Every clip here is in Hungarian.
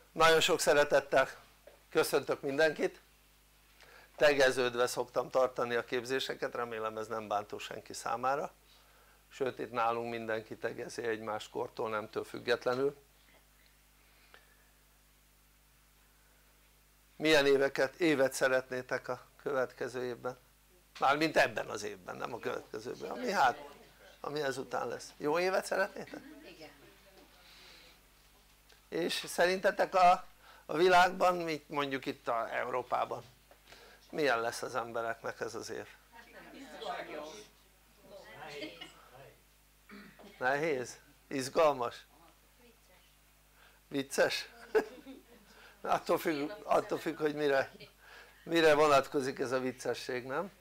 Nagyon sok szeretettel köszöntök mindenkit, tegeződve szoktam tartani a képzéseket, remélem ez nem bántó senki számára, sőt itt nálunk mindenki tegezi egymás kortól, nemtől függetlenül. Milyen évet szeretnétek a következő évben? Mármint ebben az évben, nem a következőben, ami ezután lesz. Jó évet szeretnétek? Igen. És szerintetek a világban, mondjuk itt Európában, milyen lesz az embereknek ez az év? Nehéz? Izgalmas? Vicces? Attól függ, hogy mire vonatkozik ez a viccesség, nem?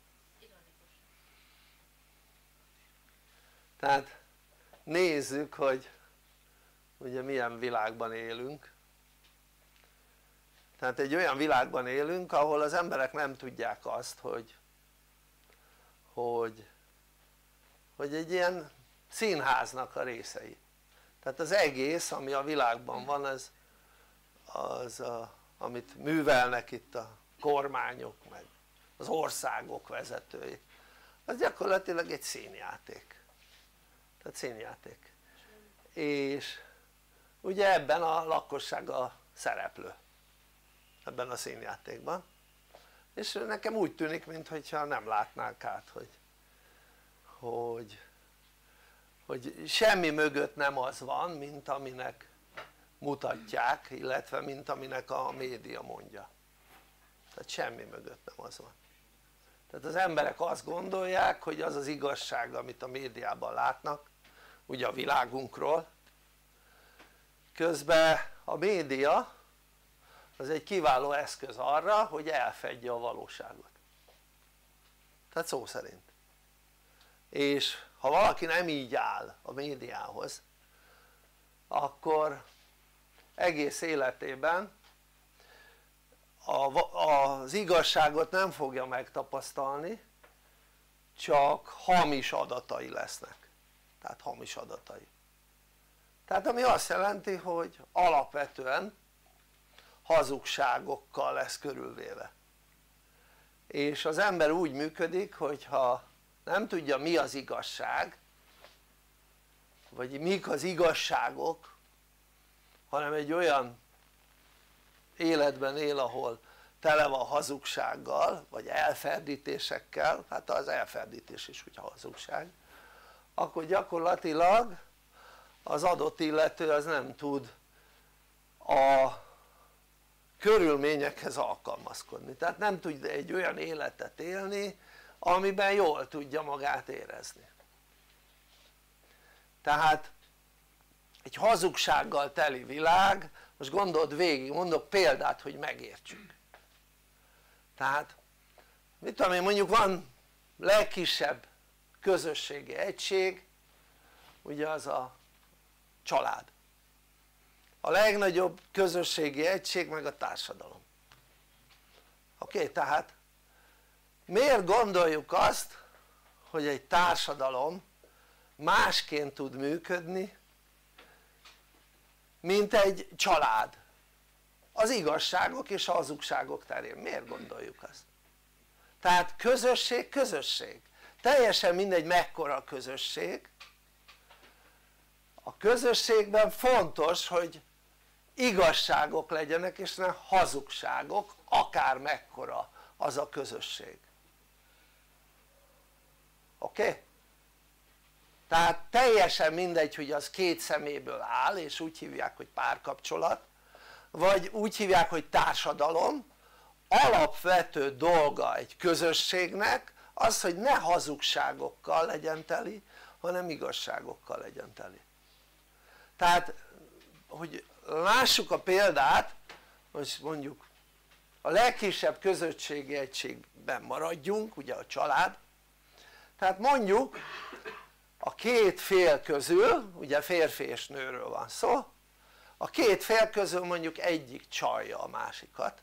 Tehát nézzük, hogy ugye milyen világban élünk. Tehát egy olyan világban élünk, ahol az emberek nem tudják azt, hogy egy ilyen színháznak a részei. Tehát az egész, ami a világban van, amit művelnek itt a kormányok, meg az országok vezetői, az gyakorlatilag egy színjáték. Tehát színjáték. És ugye ebben a lakosság a szereplő, ebben a színjátékban, és nekem úgy tűnik, mintha nem látnák át, hogy semmi mögött nem az van, mint aminek mutatják, illetve mint aminek a média mondja. Tehát semmi mögött nem az van. Tehát az emberek azt gondolják, hogy az az igazság, amit a médiában látnak, ugye a világunkról, közben a média az egy kiváló eszköz arra, hogy elfedje a valóságot. Tehát szó szerint. És ha valaki nem így áll a médiához, akkor egész életében az igazságot nem fogja megtapasztalni, csak hamis adatai lesznek. Tehát hamis adatai. Tehát ami azt jelenti, hogy alapvetően hazugságokkal lesz körülvéve. És az ember úgy működik, hogyha nem tudja mi az igazság, vagy mik az igazságok, hanem egy olyan életben él, ahol tele van hazugsággal, vagy elferdítésekkel, hát az elferdítés is ugye hazugság, akkor gyakorlatilag az adott illető az nem tud a körülményekhez alkalmazkodni, tehát nem tud egy olyan életet élni, amiben jól tudja magát érezni. Tehát egy hazugsággal teli világ, most gondold végig, mondok példát, hogy megértsük. Tehát mit tudom én, mondjuk van legkisebb közösségi egység, ugye az a család. A legnagyobb közösségi egység meg a társadalom. Oké, tehát miért gondoljuk azt, hogy egy társadalom másként tud működni, mint egy család az igazságok és a hazugságok terén? Miért gondoljuk azt? Tehát közösség, teljesen mindegy mekkora a közösség, a közösségben fontos, hogy igazságok legyenek és ne hazugságok, akár mekkora az a közösség. Oké? Tehát teljesen mindegy, hogy az két személyből áll, és úgy hívják, hogy párkapcsolat, vagy úgy hívják, hogy társadalom. Alapvető dolga egy közösségnek az, hogy ne hazugságokkal legyen teli, hanem igazságokkal legyen teli. Tehát hogy lássuk a példát, most mondjuk a legkisebb közösségi egységben maradjunk, ugye a család, tehát mondjuk a két fél közül, ugye férfi és nőről van szó, a két fél közül mondjuk egyik csalja a másikat,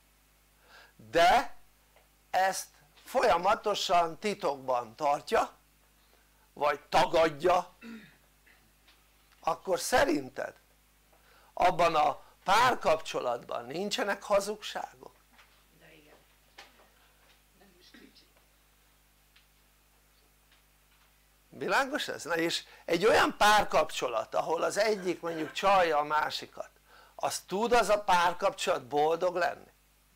de ezt folyamatosan titokban tartja, vagy tagadja, akkor szerinted abban a párkapcsolatban nincsenek hazugságok? De igen. Nem is kicsi. Világos ez? Na és egy olyan párkapcsolat, ahol az egyik mondjuk csalja a másikat, az tud az a párkapcsolat boldog lenni?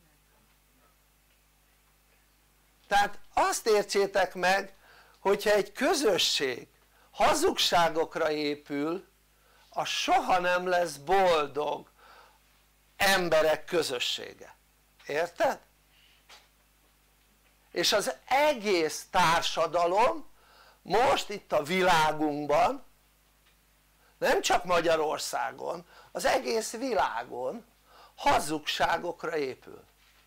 Tehát azt értsétek meg, hogyha egy közösség hazugságokra épül, az soha nem lesz boldog emberek közössége, érted? És az egész társadalom most itt a világunkban, nem csak Magyarországon, az egész világon hazugságokra épül.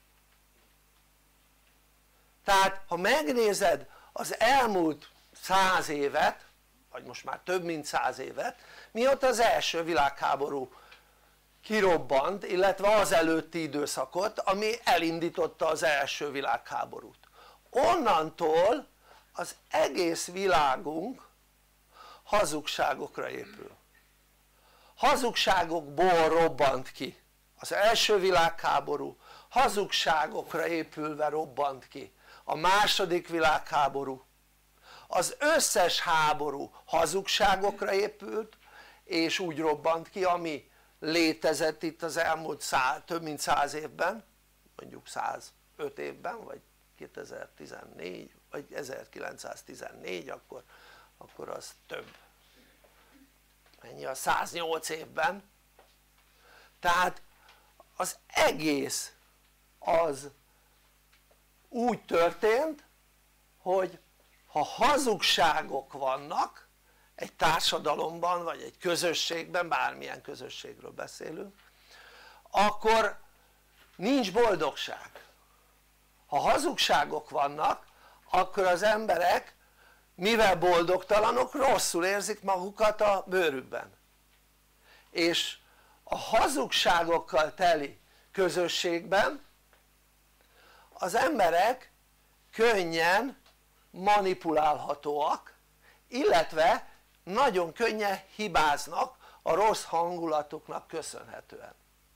Tehát ha megnézed az elmúlt 100 évet, vagy most már több mint 100 évet, mióta az első világháború kirobbant, illetve az előtti időszakot, ami elindította az első világháborút, onnantól az egész világunk hazugságokra épül. Hazugságokból robbant ki az első világháború, hazugságokra épülve robbant ki a második világháború, az összes háború hazugságokra épült és úgy robbant ki, ami létezett itt az elmúlt több mint 100 évben, mondjuk 105 évben, vagy 2014 vagy 1914, akkor az több, mennyi, a 108 évben. Tehát az egész az úgy történt, hogy ha hazugságok vannak egy társadalomban vagy egy közösségben, bármilyen közösségről beszélünk, akkor nincs boldogság. Ha hazugságok vannak, akkor az emberek mivel boldogtalanok, rosszul érzik magukat a bőrükben, és a hazugságokkal teli közösségben az emberek könnyen manipulálhatóak, illetve nagyon könnyen hibáznak a rossz hangulatuknak köszönhetően,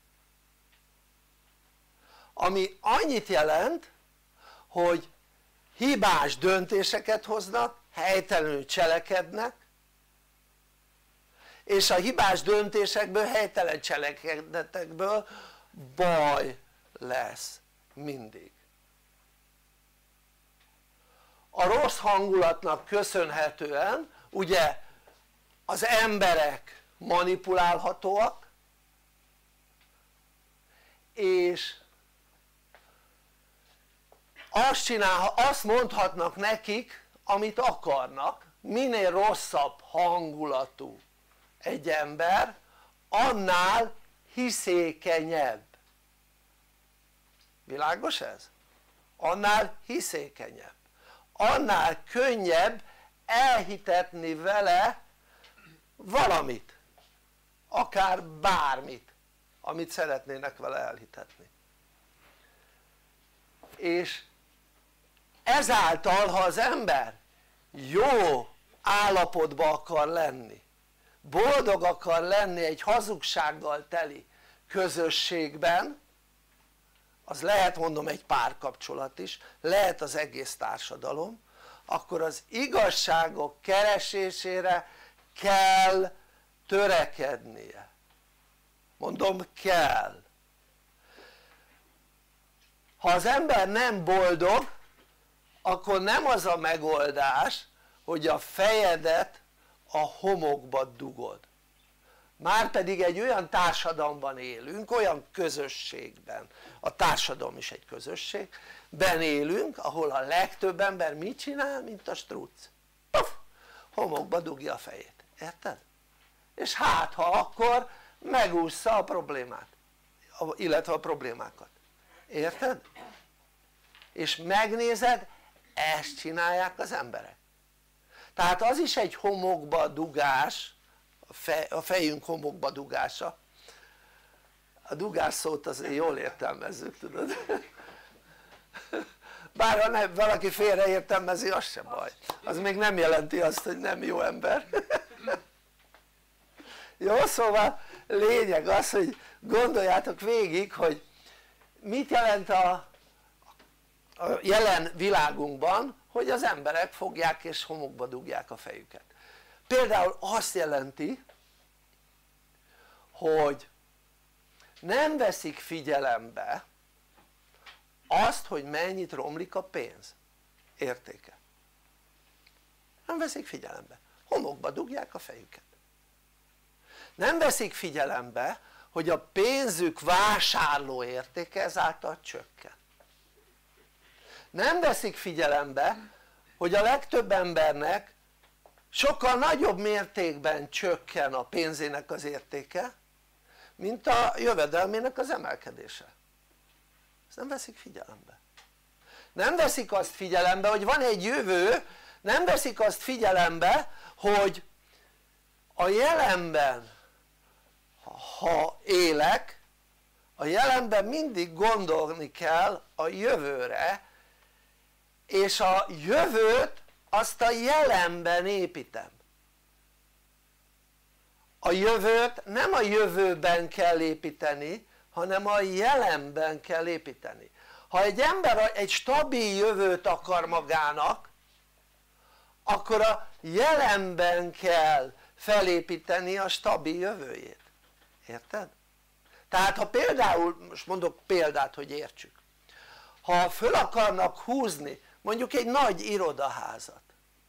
ami annyit jelent, hogy hibás döntéseket hoznak, helytelenül cselekednek, és a hibás döntésekből, helytelen cselekedetekből baj lesz mindig. A rossz hangulatnak köszönhetően ugye az emberek manipulálhatóak, és azt mondhatnak nekik, amit akarnak. Minél rosszabb hangulatú egy ember, annál hiszékenyebb. Világos ez? Annál hiszékenyebb, annál könnyebb elhitetni vele valamit, akár bármit, amit szeretnének vele elhitetni. És ezáltal, ha az ember jó állapotba akar lenni, boldog akar lenni egy hazugsággal teli közösségben, az lehet, mondom, egy párkapcsolat is, lehet az egész társadalom, akkor az igazságok keresésére kell törekednie. Mondom, kell. Ha az ember nem boldog, akkor nem az a megoldás, hogy a fejedet a homokba dugod. Márpedig egy olyan társadalomban élünk, olyan közösségben, a társadalom is egy közösségben élünk, ahol a legtöbb ember mit csinál, mint a struc? Puff, homokba dugja a fejét, érted? És hát ha akkor megúszza a problémát, illetve a problémákat, érted? És megnézed, ezt csinálják az emberek. Tehát az is egy homokba dugás, a fejünk homokba dugása. A dugás szót azért jól értelmezzük, tudod? Bár ha valaki félreértelmezi, az sem baj, az még nem jelenti azt, hogy nem jó ember. Jó, szóval lényeg az, hogy gondoljátok végig, hogy mit jelent a jelen világunkban, hogy az emberek fogják és homokba dugják a fejüket. Például azt jelenti, hogy nem veszik figyelembe azt, hogy mennyit romlik a pénz értéke. Nem veszik figyelembe, homokba dugják a fejüket. Nem veszik figyelembe, hogy a pénzük vásárló értéke ezáltal csökken. Nem veszik figyelembe, hogy a legtöbb embernek sokkal nagyobb mértékben csökken a pénzének az értéke, mint a jövedelmének az emelkedése. Ezt nem veszik figyelembe. Nem veszik azt figyelembe, hogy van egy jövő, nem veszik azt figyelembe, hogy a jelenben, ha élek, a jelenben mindig gondolni kell a jövőre, és a jövőt azt a jelenben építem. A jövőt nem a jövőben kell építeni, hanem a jelenben kell építeni. Ha egy ember egy stabil jövőt akar magának, akkor a jelenben kell felépíteni a stabil jövőjét. Érted? Tehát ha például, most mondok példát, hogy értsük, ha föl akarnak húzni mondjuk egy nagy irodaházat,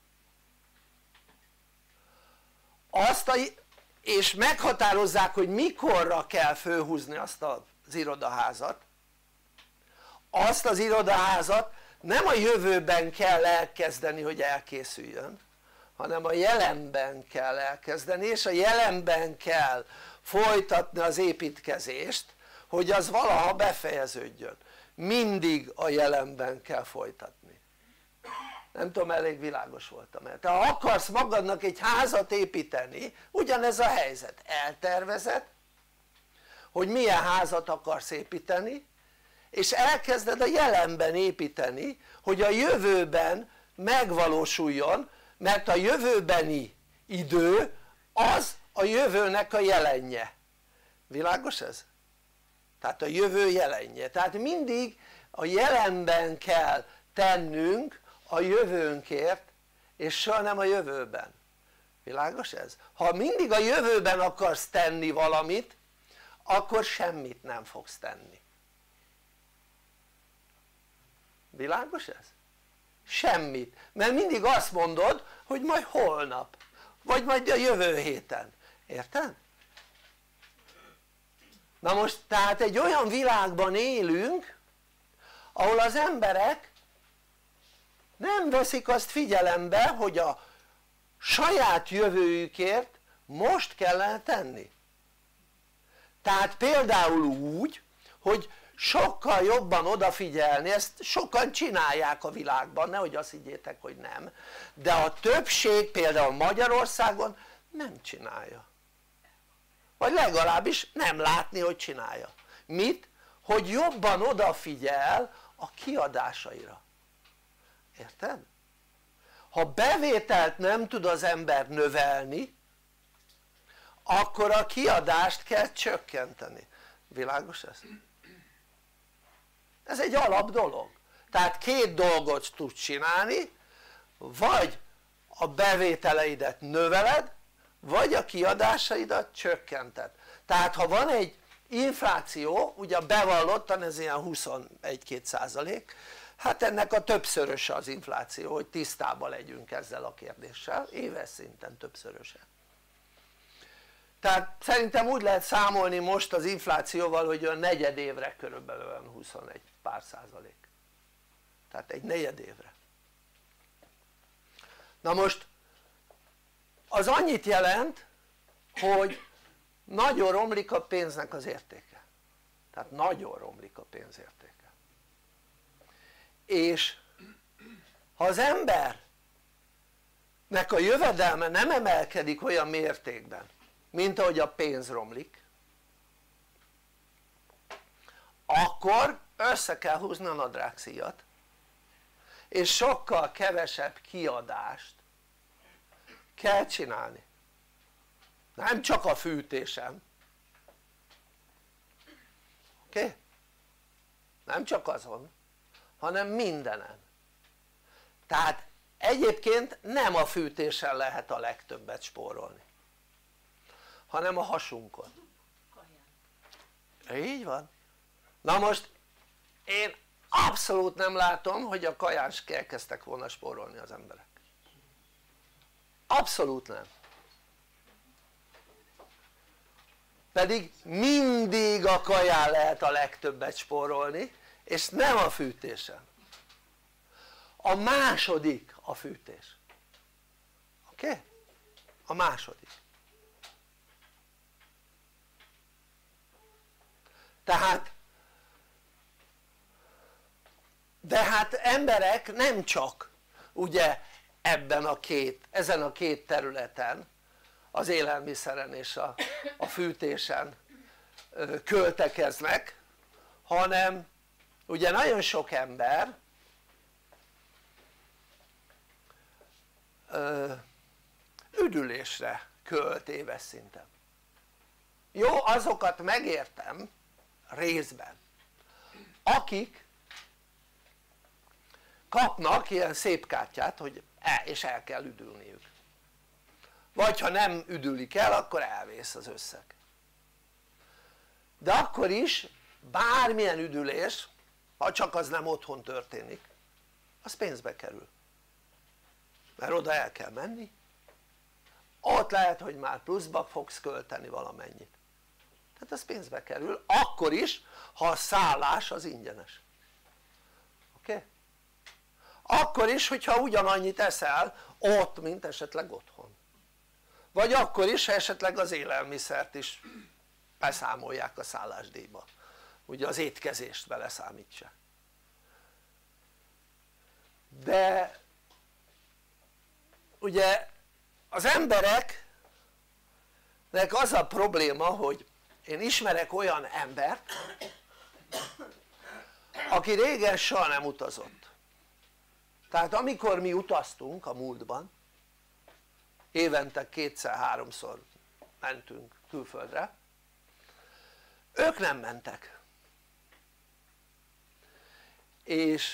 és meghatározzák, hogy mikorra kell fölhúzni azt az irodaházat, azt az irodaházat nem a jövőben kell elkezdeni, hogy elkészüljön, hanem a jelenben kell elkezdeni, és a jelenben kell folytatni az építkezést, hogy az valaha befejeződjön. Mindig a jelenben kell folytatni. Nem tudom, elég világos voltam-e? Te ha akarsz magadnak egy házat építeni, ugyanez a helyzet, eltervezed, hogy milyen házat akarsz építeni, és elkezded a jelenben építeni, hogy a jövőben megvalósuljon, mert a jövőbeni idő az a jövőnek a jelenje. Világos ez? Tehát a jövő jelenje. Tehát mindig a jelenben kell tennünk a jövőnkért, és soha nem a jövőben. Világos ez? Ha mindig a jövőben akarsz tenni valamit, akkor semmit nem fogsz tenni. Világos ez? Semmit, mert mindig azt mondod, hogy majd holnap, vagy majd a jövő héten, érted? Na most tehát egy olyan világban élünk, ahol az emberek nem veszik azt figyelembe, hogy a saját jövőjükért most kellene tenni. Tehát például úgy, hogy sokkal jobban odafigyelni, ezt sokan csinálják a világban, nehogy azt higgyétek, hogy nem, de a többség például Magyarországon nem csinálja, vagy legalábbis nem látni, hogy csinálja. Mit? Hogy jobban odafigyel a kiadásaira. Érted? Ha bevételt nem tud az ember növelni, akkor a kiadást kell csökkenteni. Világos ez? Ez egy alap dolog. Tehát két dolgot tudsz csinálni, vagy a bevételeidet növeled, vagy a kiadásaidat csökkented. Tehát ha van egy infláció, ugye bevallottan ez ilyen 21-22%, hát ennek a többszöröse az infláció, hogy tisztában legyünk ezzel a kérdéssel, éves szinten többszöröse. Tehát szerintem úgy lehet számolni most az inflációval, hogy olyan negyed évre körülbelül olyan 21 pár százalék. Tehát egy negyed évre. Na most az annyit jelent, hogy nagyon romlik a pénznek az értéke. Tehát nagyon romlik a pénz értéke. És ha az embernek a jövedelme nem emelkedik olyan mértékben, mint ahogy a pénz romlik, akkor össze kell húzni a nadrágszíjat, és sokkal kevesebb kiadást kell csinálni. Nem csak a fűtésen, nem csak azon, hanem mindenen. Tehát egyébként nem a fűtésen lehet a legtöbbet spórolni, hanem a hasunkon. Így van. Na most én abszolút nem látom, hogy a kaján elkezdtek volna spórolni az emberek, abszolút nem, pedig mindig a kaján lehet a legtöbbet spórolni, és nem a fűtésen. A második a fűtés, oké? A második. Tehát de hát emberek nem csak ugye ezen a két területen, az élelmiszeren és a fűtésen költekeznek, hanem ugye nagyon sok ember üdülésre költ éves szinten. Jó, azokat megértem részben, akik kapnak ilyen szép kártyát, hogy és el kell üdülniük, vagy ha nem üdülik el, akkor elvész az összeg. De akkor is bármilyen üdülés, ha csak az nem otthon történik, az pénzbe kerül, mert oda el kell menni, ott lehet hogy már pluszba fogsz költeni valamennyit, tehát az pénzbe kerül, akkor is ha a szállás az ingyenes, oké? Akkor is hogyha ugyanannyit eszel ott mint esetleg otthon, vagy akkor is ha esetleg az élelmiszert is beszámolják a szállásdíjba, ugye az étkezést beleszámítsa. De ugye az embereknek az a probléma, hogy én ismerek olyan embert aki régen soha nem utazott, tehát amikor mi utaztunk a múltban, évente 2-3-szor mentünk külföldre, ők nem mentek, és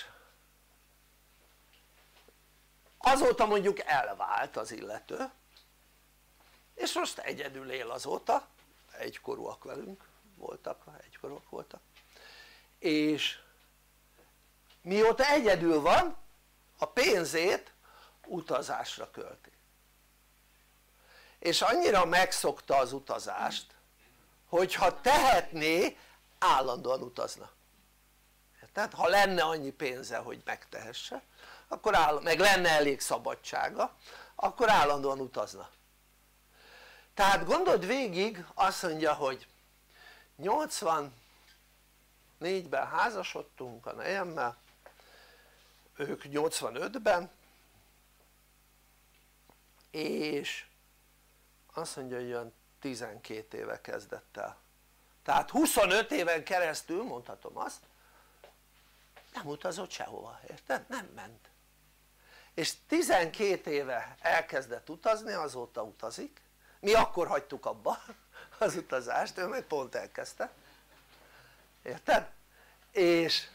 azóta mondjuk elvált az illető, és most egyedül él azóta, egykorúak velünk voltak, egykorúak voltak, és mióta egyedül van, a pénzét utazásra költi, és annyira megszokta az utazást, hogyha tehetné, állandóan utazna. Tehát ha lenne annyi pénze hogy megtehesse, akkor meg lenne elég szabadsága, akkor állandóan utazna. Tehát gondold végig, azt mondja hogy 84-ben házasodtunk a nejemmel, ők 85-ben, és azt mondja hogy olyan 12 éve kezdett el, tehát 25 éven keresztül mondhatom azt, nem utazott sehova, érted? Nem ment, és 12 éve elkezdett utazni, azóta utazik, mi akkor hagytuk abba az utazást, ő meg pont elkezdte, érted? és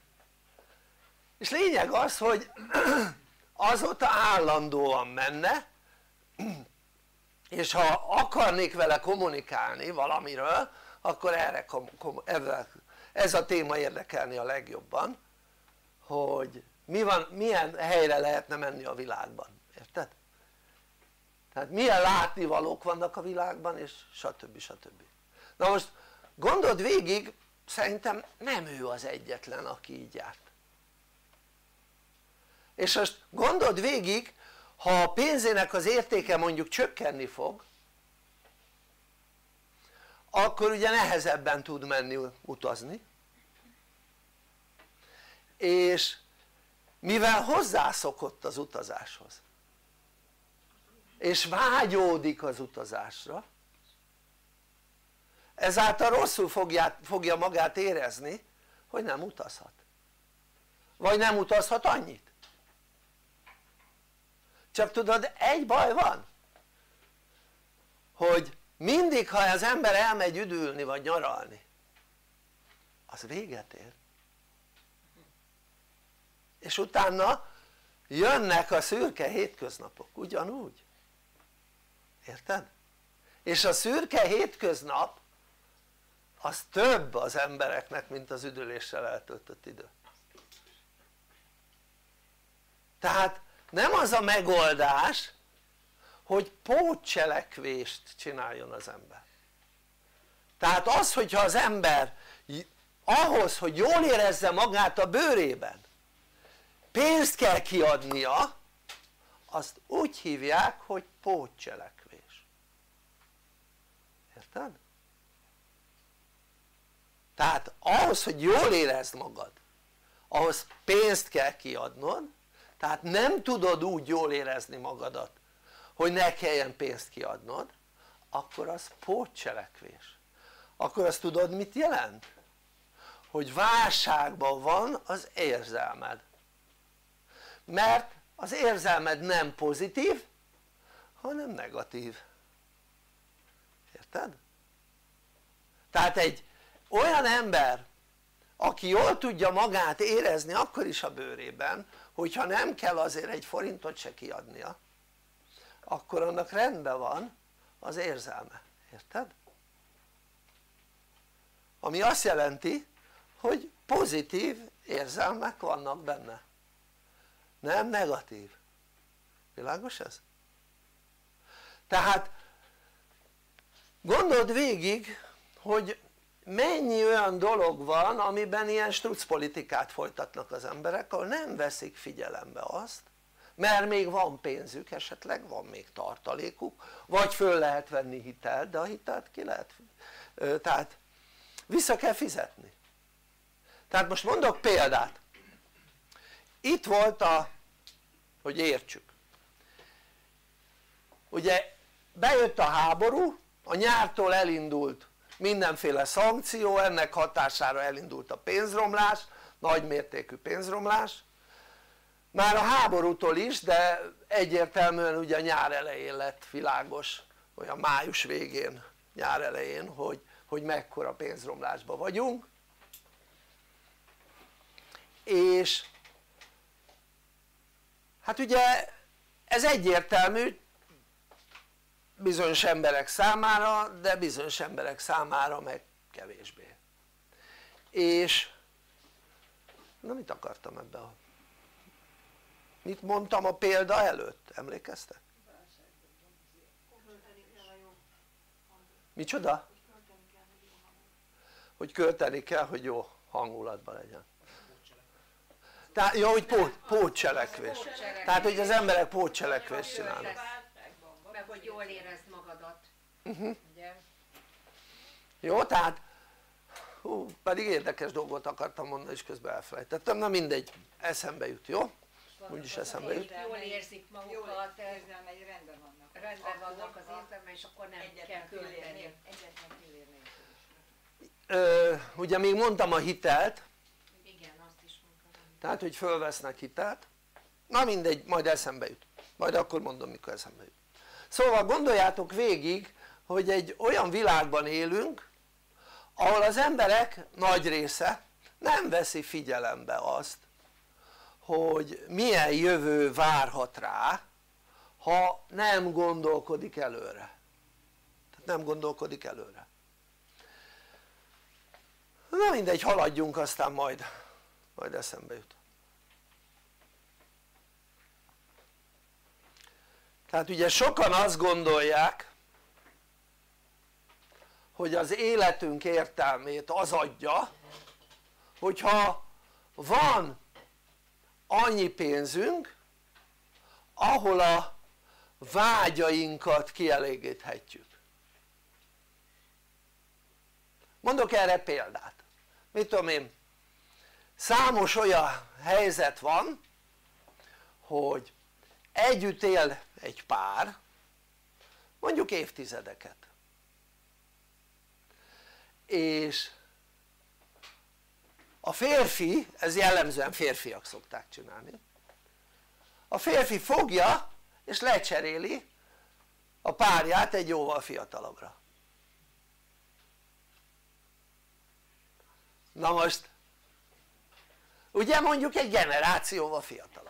lényeg az hogy azóta állandóan menne, és ha akarnék vele kommunikálni valamiről, akkor ez a téma érdekelni a legjobban, hogy milyen helyre lehetne menni a világban, érted? Tehát milyen látnivalók vannak a világban, és stb. Stb. Na most gondold végig, szerintem nem ő az egyetlen aki így járt, és most gondold végig, ha a pénzének az értéke mondjuk csökkenni fog, akkor ugye nehezebben tud menni utazni, és mivel hozzászokott az utazáshoz és vágyódik az utazásra, ezáltal rosszul fogja magát érezni hogy nem utazhat, vagy nem utazhat annyit. Csak tudod, egy baj van, hogy mindig ha az ember elmegy üdülni vagy nyaralni, az véget ér, és utána jönnek a szürke hétköznapok ugyanúgy, érted? és a szürke hétköznap az több az embereknek mint az üdüléssel eltöltött idő. Tehát nem az a megoldás hogy pótcselekvést csináljon az ember. Tehát az hogyha az ember ahhoz hogy jól érezze magát a bőrében pénzt kell kiadnia, azt úgy hívják hogy pótcselekvés, érted? tehát ahhoz hogy jól érezd magad ahhoz pénzt kell kiadnod, tehát nem tudod úgy jól érezni magadat hogy ne kelljen pénzt kiadnod, akkor az pótcselekvés. Akkor azt tudod mit jelent? hogy válságban van az érzelmed, mert az érzelmed nem pozitív hanem negatív, érted? tehát egy olyan ember aki jól tudja magát érezni akkor is a bőrében hogyha nem kell azért egy forintot se kiadnia akkor annak rendben van az érzelme, érted? ami azt jelenti hogy pozitív érzelmek vannak benne, nem negatív, világos ez? tehát gondold végig hogy mennyi olyan dolog van amiben ilyen struccpolitikát folytatnak az emberek ahol nem veszik figyelembe azt mert még van pénzük esetleg, van még tartalékuk vagy föl lehet venni hitelt de a hitelt ki lehet tehát vissza kell fizetni. tehát most mondok példát, itt volt hogy értsük, ugye bejött a háború, a nyártól elindult mindenféle szankció, ennek hatására elindult a pénzromlás, nagymértékű pénzromlás már a háborútól is, de egyértelműen ugye a nyár elején lett világos, olyan május végén, nyár elején, hogy mekkora pénzromlásban vagyunk és hát ugye ez egyértelmű bizonyos emberek számára de bizonyos emberek számára meg kevésbé. És na mit akartam ebbe mit mondtam a példa előtt, emlékeztek? micsoda? hogy költeni kell hogy jó hangulatban legyen. Tehát jó hogy pótcselekvés, tehát hogy az emberek pótcselekvést csinálnak. meg hogy jól érezd magadat. Ugye? Jó, tehát pedig érdekes dolgot akartam mondani és közben elfelejtettem, na mindegy, eszembe jut, jó? úgyis eszembe jut. Jól érzik magukat, érzelmei rendben vannak az érzelme és akkor nem kell költeni. Egyetlen fillérnél. Ugye még mondtam a hitelt, Igen, azt is mondtam. tehát hogy fölvesznek hitelt, na mindegy, majd eszembe jut, majd akkor mondom mikor eszembe jut. Szóval gondoljátok végig hogy egy olyan világban élünk ahol az emberek nagy része nem veszi figyelembe azt hogy milyen jövő várhat rá ha nem gondolkodik előre, tehát nem gondolkodik előre. Na mindegy, haladjunk, aztán majd eszembe jut. Tehát ugye sokan azt gondolják hogy az életünk értelmét az adja hogyha van annyi pénzünk ahol a vágyainkat kielégíthetjük. Mondok erre példát, mit tudom én, számos olyan helyzet van hogy együtt él egy pár mondjuk évtizedeket és a férfi, ez jellemzően férfiak szokták csinálni, a férfi fogja és lecseréli a párját egy jóval fiatalabbra. Na most ugye mondjuk egy generációval fiatalabb.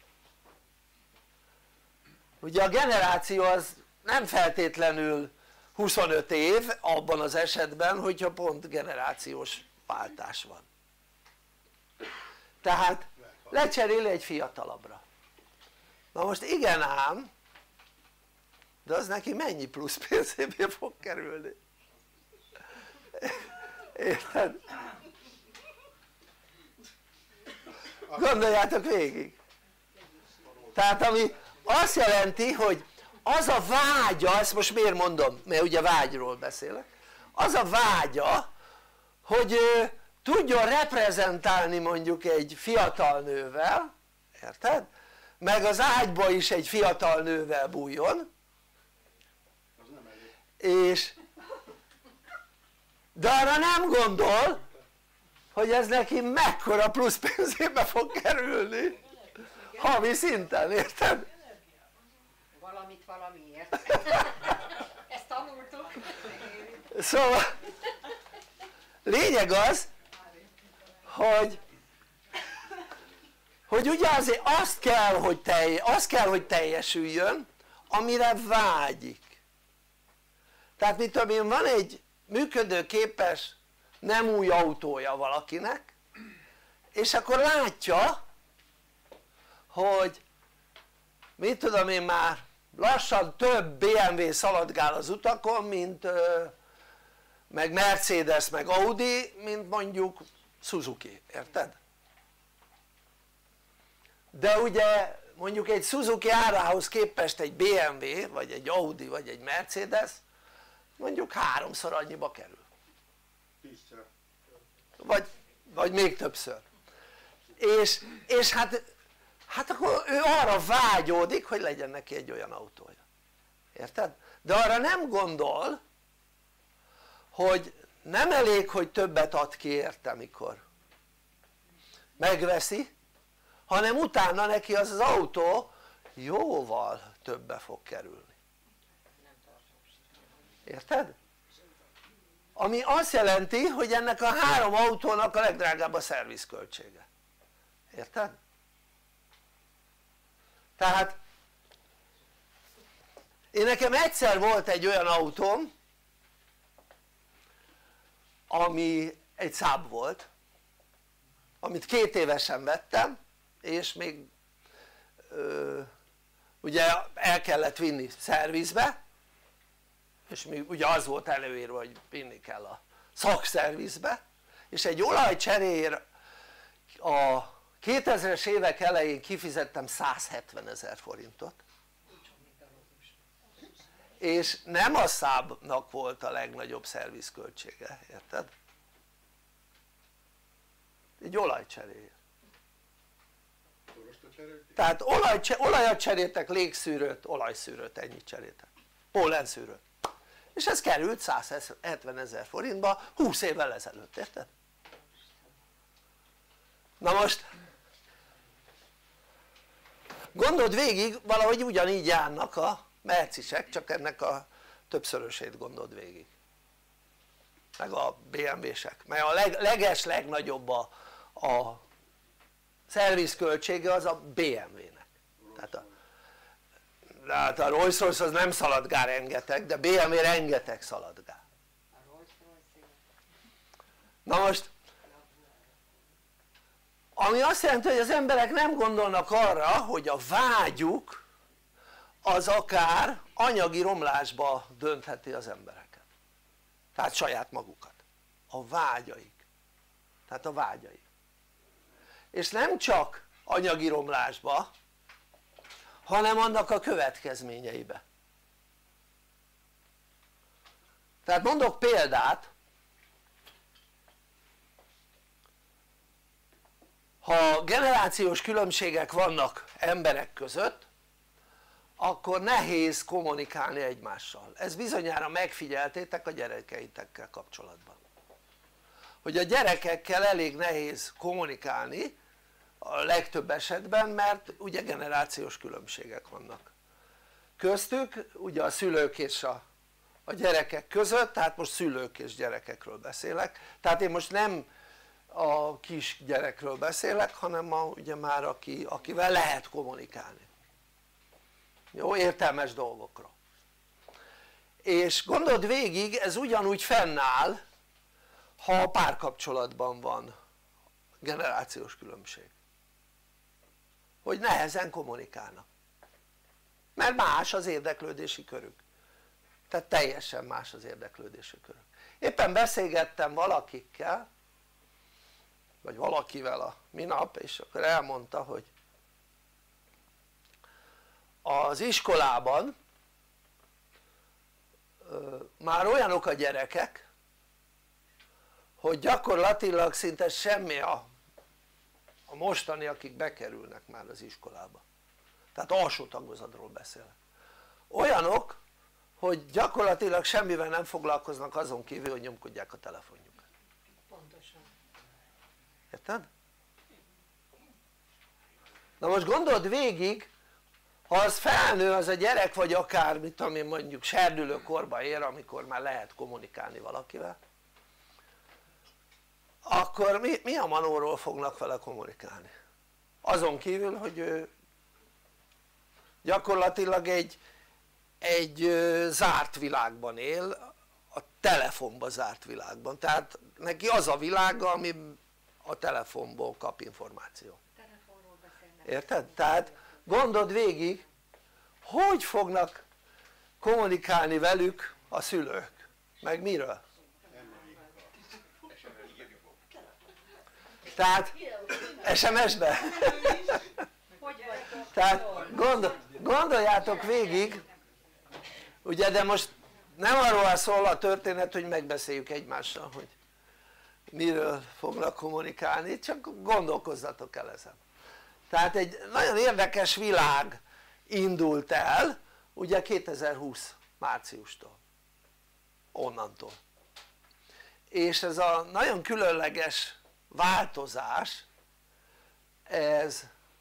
Ugye a generáció az nem feltétlenül 25 év abban az esetben, hogyha pont generációs váltás van. Tehát lecseréli egy fiatalabbra. Na most igen ám, de az neki mennyi plusz pénzébe fog kerülni? Érted? Gondoljátok végig. Tehát ami azt jelenti, hogy az a vágya, ezt most miért mondom, mert ugye vágyról beszélek, az a vágya, hogy tudjon reprezentálni mondjuk egy fiatal nővel, érted? Meg az ágyba is egy fiatal nővel bújjon, és de arra nem gondol, hogy ez neki mekkora plusz pénzébe fog kerülni havi szinten, érted? Valamit valamiért. Ezt tanultuk. Szóval lényeg az, hogy ugye azért azt kell, hogy teljesüljön, amire vágyik. Tehát mit tudom én, van egy működőképes, nem új autója valakinek, és akkor látja, hogy mit tudom én, már lassan több BMW szaladgál az utakon, mint meg Mercedes, meg Audi, mint mondjuk Suzuki, érted? De ugye mondjuk egy Suzuki árához képest egy BMW, vagy egy Audi, vagy egy Mercedes mondjuk 3-szor annyiba kerül. Vagy még többször. És hát akkor ő arra vágyódik, hogy legyen neki egy olyan autója. Érted? De arra nem gondol, hogy nem elég, hogy többet ad ki érte, mikor megveszi, hanem utána neki az az autó jóval többe fog kerülni. Érted? Ami azt jelenti, hogy ennek a 3 autónak a legdrágább a szervizköltsége. Érted? Tehát nekem egyszer volt egy olyan autóm, ami egy Saab volt, amit 2 évesen vettem, és még ugye el kellett vinni szervizbe, és még ugye az volt előírva, hogy vinni kell a szakszervizbe, és egy olajcseréért a 2000-es évek elején kifizettem 170 000 forintot, és nem a Saabnak volt a legnagyobb szervizköltsége, érted? Egy olajcseréért. Tehát olajat cseréltek, légszűrőt, olajszűrőt, ennyit cseréltek, pólenszűrőt, és ez került 170 000 forintba 20 évvel ezelőtt, érted? Na most gondold végig, valahogy ugyanígy járnak a mercisek, csak ennek a többszörösét gondold végig, meg a BMW-sek, mert a legnagyobb a szervizköltsége az a BMW-nek, tehát a Rolls-Royce az nem szaladgál rengeteg, de BMW rengeteg szaladgál. Na most ami azt jelenti, hogy az emberek nem gondolnak arra, hogy a vágyuk az akár anyagi romlásba döntheti az embereket, tehát saját magukat, a vágyaik, tehát a vágyaik, és nem csak anyagi romlásba, hanem annak a következményeibe. Tehát mondok példát, ha generációs különbségek vannak emberek között, akkor nehéz kommunikálni egymással. Ezt bizonyára megfigyeltétek a gyerekeitekkel kapcsolatban, hogy a gyerekekkel elég nehéz kommunikálni a legtöbb esetben, mert ugye generációs különbségek vannak köztük, ugye a szülők és a gyerekek között, tehát most szülők és gyerekekről beszélek, tehát én most nem a kisgyerekről beszélek, hanem ugye már akivel lehet kommunikálni, jó, értelmes dolgokról. És gondold végig, ez ugyanúgy fennáll, ha a párkapcsolatban van generációs különbség, hogy nehezen kommunikálnak, mert más az érdeklődési körük, tehát teljesen más az érdeklődési körük. Éppen beszélgettem valakikkel, vagy valakivel a minap, és akkor elmondta, hogy az iskolában már olyanok a gyerekek, hogy gyakorlatilag szinte semmi a mostani, akik bekerülnek már az iskolába, tehát alsó tagozatról beszélek, olyanok, hogy gyakorlatilag semmivel nem foglalkoznak azon kívül, hogy nyomkodják a telefonjukat. Pontosan. Érted? Na most gondold végig, ha az felnő az a gyerek, vagy akár mit tudom én, mondjuk serdülő korba ér, amikor már lehet kommunikálni valakivel, akkor mi a manóról fognak vele kommunikálni? Azon kívül, hogy ő gyakorlatilag egy zárt világban él, a telefonba zárt világban, tehát neki az a világa, ami a telefonból kap információ. Telefonról beszélnek. Érted? Tehát gondold végig, hogy fognak kommunikálni velük a szülők, meg miről? Tehát SMS-be? Hogy vagytok? Tehát gondoljátok végig, ugye, de most nem arról szól a történet, hogy megbeszéljük egymással, hogy miről fognak kommunikálni, csak gondolkozzatok el ezen. Tehát egy nagyon érdekes világ indult el ugye 2020 márciustól, onnantól, és ez a nagyon különleges változás, ez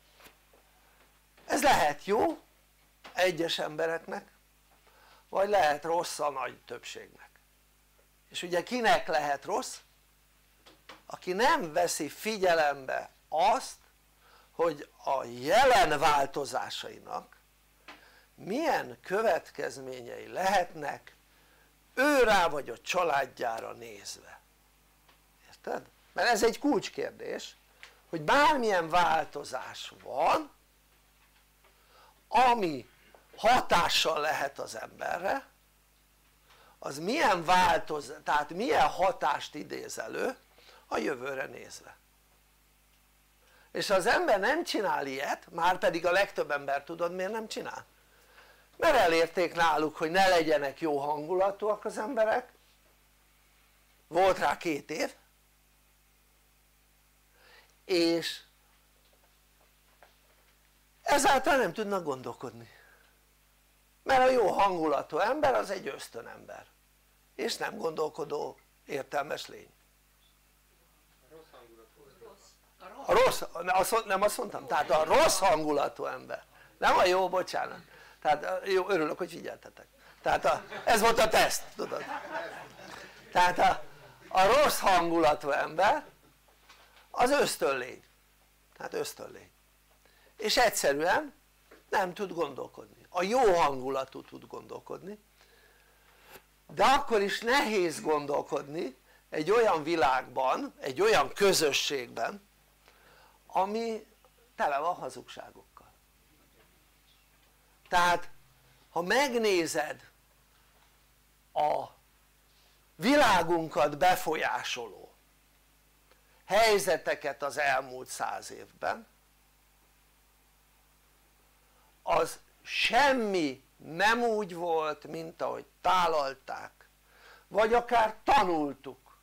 lehet jó egyes embereknek, vagy lehet rossz a nagy többségnek. És ugye kinek lehet rossz? Aki nem veszi figyelembe azt, hogy a jelen változásainak milyen következményei lehetnek ő rá vagy a családjára nézve. Érted? Mert ez egy kulcskérdés, hogy bármilyen változás van, ami hatással lehet az emberre, az milyen tehát milyen hatást idéz elő a jövőre nézve. És ha az ember nem csinál ilyet, már pedig a legtöbb ember tudod miért nem csinál? Mert elérték náluk, hogy ne legyenek jó hangulatúak az emberek, volt rá 2 év, és ezáltal nem tudnak gondolkodni, mert a jó hangulatú ember az egy ösztönember, és nem gondolkodó értelmes lény. Nem azt mondtam, tehát a rossz hangulatú ember, nem a jó, bocsánat, tehát jó, örülök, hogy figyeltetek, tehát ez volt a teszt, tudod, tehát a rossz hangulatú ember az ösztönlény, tehát ösztönlény, és egyszerűen nem tud gondolkodni. A jó hangulatú tud gondolkodni, de akkor is nehéz gondolkodni egy olyan világban, egy olyan közösségben, ami tele van hazugságokkal. Tehát ha megnézed a világunkat befolyásoló helyzeteket az elmúlt 100 évben, az semmi nem úgy volt, mint ahogy tálalták, vagy akár tanultuk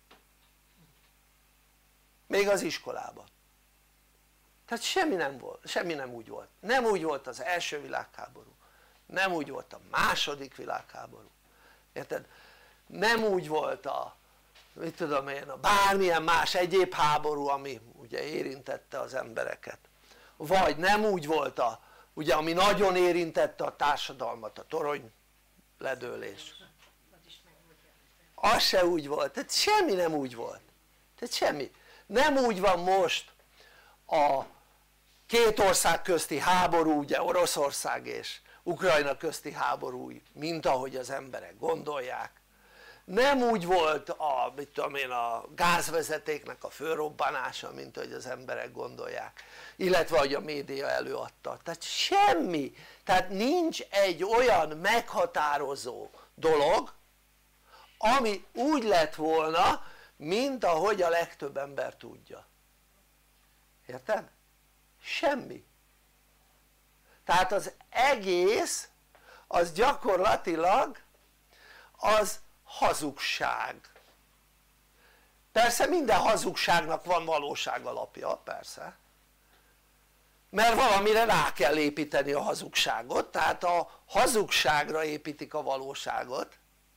még az iskolában. Tehát semmi nem úgy volt. Nem úgy volt az első világháború, nem úgy volt a második világháború, érted? Nem úgy volt a, mit tudom én, a bármilyen más egyéb háború, ami ugye érintette az embereket, vagy nem úgy volt ugye ami nagyon érintette a társadalmat, a torony ledőlés, az se úgy volt, tehát semmi nem úgy volt, tehát semmi. nem úgy van most a két ország közti háború, ugye Oroszország és Ukrajna közti háború, mint ahogy az emberek gondolják, nem úgy volt a, mit tudom én, a gázvezetéknek a fölrobbanása, mint ahogy az emberek gondolják, illetve ahogy a média előadta, tehát semmi, tehát nincs egy olyan meghatározó dolog ami úgy lett volna mint ahogy a legtöbb ember tudja, érted? Semmi. Tehát az egész az gyakorlatilag az hazugság. Persze minden hazugságnak van valóság alapja, persze, mert valamire rá kell építeni a hazugságot, tehát a hazugságra építik a valóságot,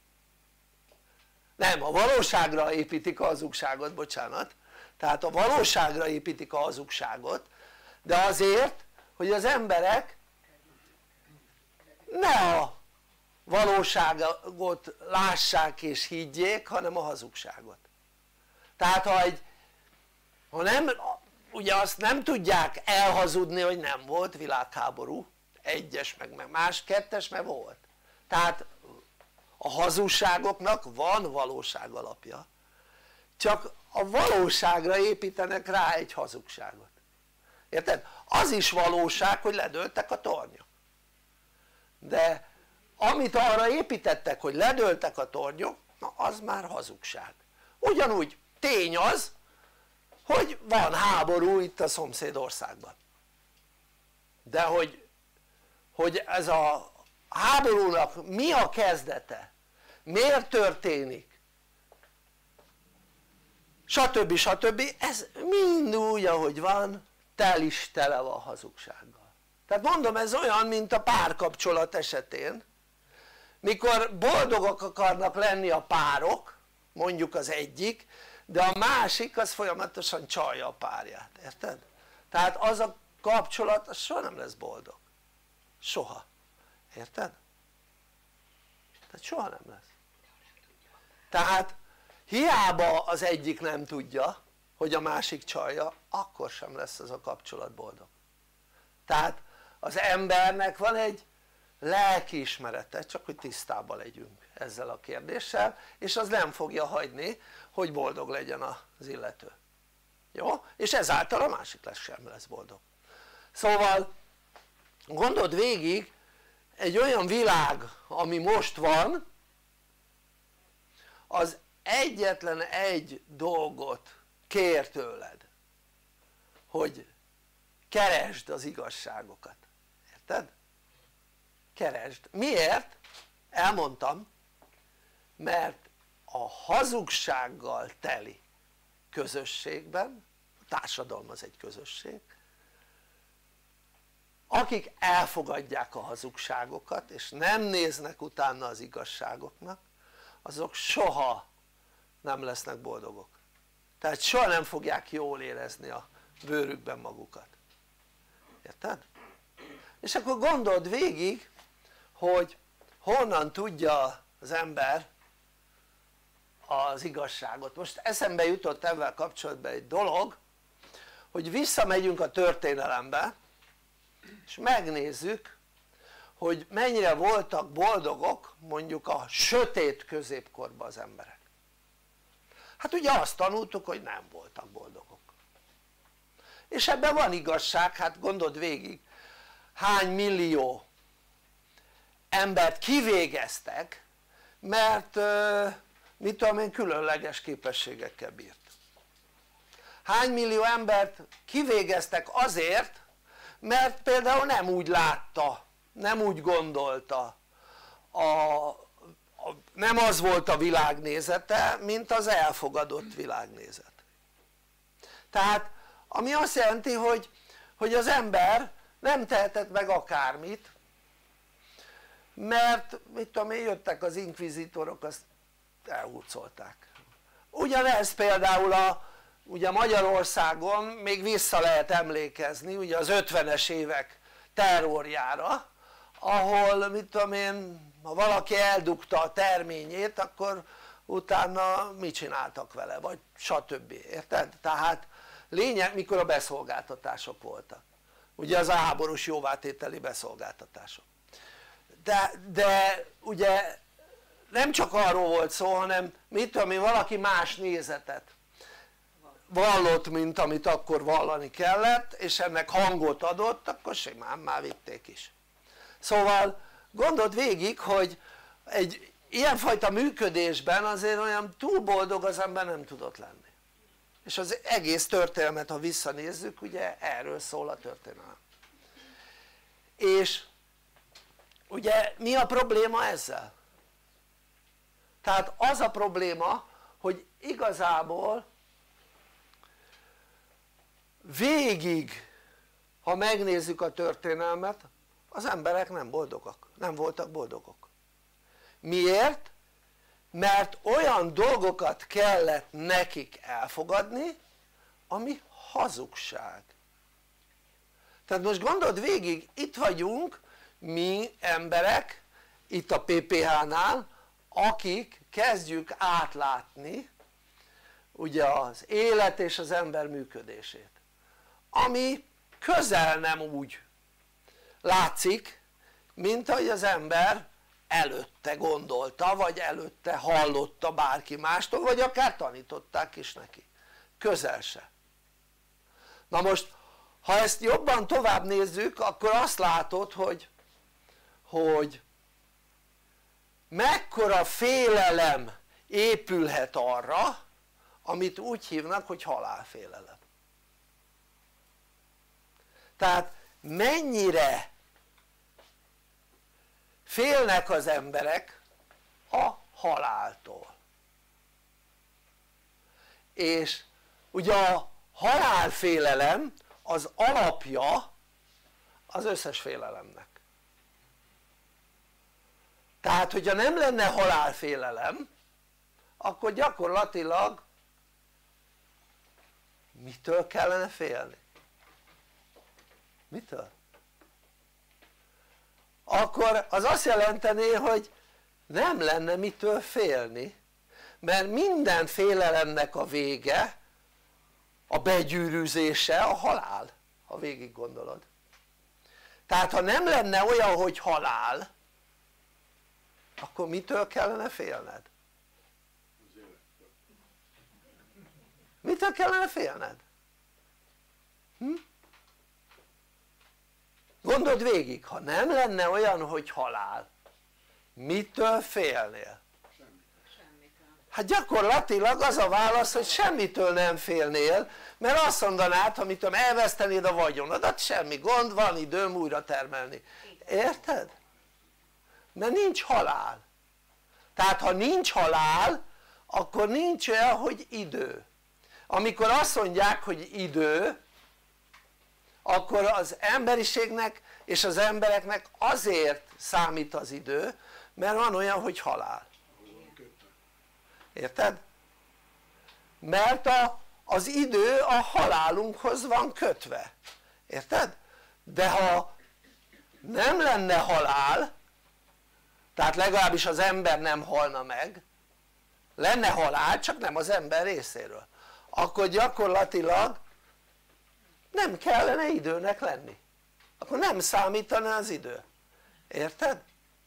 nem, a valóságra építik a hazugságot, bocsánat, tehát a valóságra építik a hazugságot, de azért hogy az emberek ne a valóságot lássák és higgyék, hanem a hazugságot. Tehát ha nem, ugye azt nem tudják elhazudni, hogy nem volt világháború, egyes meg más, kettes meg volt, tehát a hazugságoknak van valóság alapja, csak a valóságra építenek rá egy hazugságot, érted? Az is valóság hogy ledőltek a tornyok, de amit arra építettek hogy ledőltek a tornyok, na az már hazugság. Ugyanúgy tény az hogy van háború itt a szomszédországban, de hogy ez a háborúnak mi a kezdete, miért történik, stb. Stb. Ez mind úgy ahogy van, tele van hazugsággal. Tehát mondom, ez olyan mint a párkapcsolat esetén, mikor boldogok akarnak lenni a párok, mondjuk az egyik, de a másik az folyamatosan csalja a párját, érted? Tehát az a kapcsolat az soha nem lesz boldog, soha, érted? Tehát soha nem lesz. Tehát hiába az egyik nem tudja hogy a másik csalja, akkor sem lesz az a kapcsolat boldog. Tehát az embernek van egy lelkiismerete, csak hogy tisztában legyünk ezzel a kérdéssel, és az nem fogja hagyni hogy boldog legyen az illető, jó? És ezáltal a másik sem lesz boldog. Szóval gondold végig, egy olyan világ ami most van, az egyetlen egy dolgot kér tőled, hogy keresd az igazságokat, érted? Keresd. Miért? Elmondtam, mert a hazugsággal teli közösségben, a társadalom az egy közösség, akik elfogadják a hazugságokat és nem néznek utána az igazságoknak, azok soha nem lesznek boldogok, tehát soha nem fogják jól érezni a bőrükben magukat, érted? És akkor gondold végig hogy honnan tudja az ember az igazságot. Most eszembe jutott ezzel kapcsolatban egy dolog, hogy visszamegyünk a történelembe és megnézzük hogy mennyire voltak boldogok mondjuk a sötét középkorban az emberek. Hát ugye azt tanultuk hogy nem voltak boldogok, és ebben van igazság. Hát gondold végig hány millió embert kivégeztek mert mit tudom én különleges képességekkel bírt, hány millió embert kivégeztek azért mert például nem úgy látta, nem úgy gondolta, nem az volt a világnézete mint az elfogadott világnézet. Tehát ami azt jelenti hogy az ember nem tehetett meg akármit, mert mit tudom én jöttek az inkvizitorok azt elhurcolták. Ugyanez például ugye Magyarországon még vissza lehet emlékezni ugye az 50-es évek terrorjára, ahol mit tudom én ha valaki eldugta a terményét akkor utána mit csináltak vele, vagy stb. Érted? Tehát lényeg, mikor a beszolgáltatások voltak, ugye az a háborús jóvátételi beszolgáltatások, de ugye nem csak arról volt szó, hanem mit tudom én, valaki más nézetet vallott, mint amit akkor vallani kellett, és ennek hangot adott, akkor simán már vitték is. Szóval gondold végig, hogy egy ilyenfajta működésben azért olyan túl boldog az ember nem tudott lenni, és az egész történelmet ha visszanézzük, ugye erről szól a történelem. És ugye mi a probléma ezzel? Tehát az a probléma, hogy igazából végig ha megnézzük a történelmet, az emberek nem boldogak, nem voltak boldogok. Miért? Mert olyan dolgokat kellett nekik elfogadni, ami hazugság. Tehát most gondold végig, itt vagyunk mi emberek, itt a PPH-nál, akik kezdjük átlátni ugye az élet és az ember működését, ami közel nem úgy látszik, mint ahogy az ember előtte gondolta, vagy előtte hallotta bárki mástól, vagy akár tanították is neki, közel se. Na most ha ezt jobban tovább nézzük, akkor azt látod, hogy mekkora félelem épülhet arra, amit úgy hívnak, hogy halálfélelem. Tehát mennyire félnek az emberek a haláltól. És ugye a halálfélelem az alapja az összes félelemnek. Tehát hogyha nem lenne halálfélelem, akkor gyakorlatilag mitől kellene félni? Mitől? Akkor az azt jelentené, hogy nem lenne mitől félni, mert minden félelemnek a vége, a begyűrűzése a halál, ha végig gondolod. Tehát ha nem lenne olyan, hogy halál, akkor mitől kellene félned? Mitől kellene félned? Gondold végig, ha nem lenne olyan, hogy halál, mitől félnél? Semmitől. Hát gyakorlatilag az a válasz, hogy semmitől nem félnél, mert azt mondanád, ha mit tudom, elvesztenéd a vagyonodat, semmi gond, van időm újra termelni. Érted? Mert nincs halál. Tehát ha nincs halál, akkor nincs olyan, hogy idő. Amikor azt mondják, hogy idő, akkor az emberiségnek és az embereknek azért számít az idő, mert van olyan, hogy halál. Érted? Mert az idő a halálunkhoz van kötve. Érted? De ha nem lenne halál, tehát legalábbis az ember nem halna meg, lenne halál, csak nem az ember részéről, akkor gyakorlatilag nem kellene időnek lenni, akkor nem számítana az idő. Érted?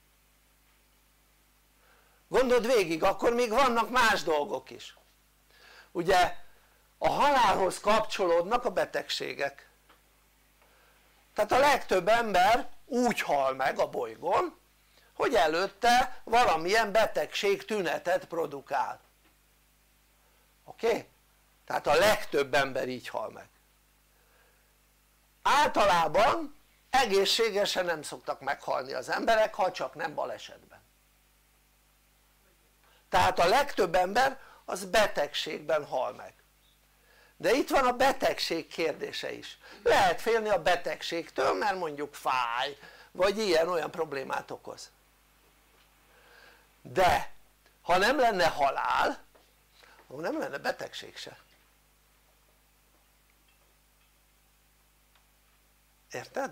Gondold végig, akkor még vannak más dolgok is. Ugye a halálhoz kapcsolódnak a betegségek. Tehát a legtöbb ember úgy hal meg a bolygón, hogy előtte valamilyen betegség tünetet produkál. Oké? Tehát a legtöbb ember így hal meg. Általában egészségesen nem szoktak meghalni az emberek, ha csak nem balesetben. Tehát a legtöbb ember az betegségben hal meg. De itt van a betegség kérdése is. Lehet félni a betegségtől, mert mondjuk fáj, vagy ilyen-olyan problémát okoz. De ha nem lenne halál, akkor nem lenne betegség se. Érted?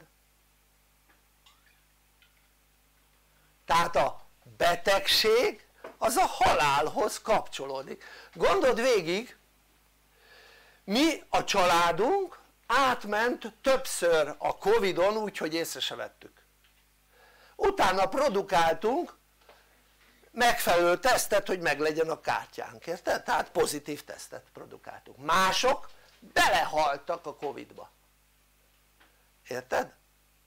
Tehát a betegség az a halálhoz kapcsolódik. Gondold végig, mi a családunk átment többször a Covid-on úgyhogy észre se vettük, utána produkáltunk megfelelő tesztet hogy meglegyen a kártyánk, érted? Tehát pozitív tesztet produkáltunk, mások belehaltak a Covid-ba, érted?